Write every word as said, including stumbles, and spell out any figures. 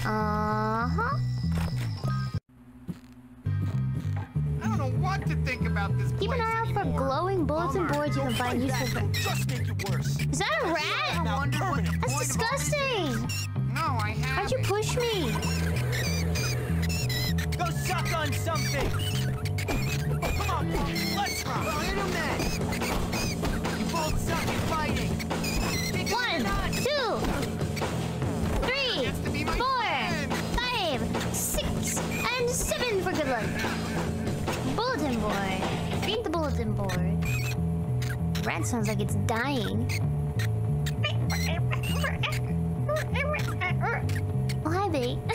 Uh-huh. I don't know what to think about this Keep an eye out for glowing bulletin boards you can find useful for. Just make it worse. Is that a rat? That's disgusting. No, I haven't. Why'd you push me? Go suck on something. Come on, let's try. Wait a minute. You both suck at fighting. One, two, three, four, five, six, and seven for good luck. Bulletin board. Read the bulletin board. Rat sounds like it's dying. Oh, hi, babe.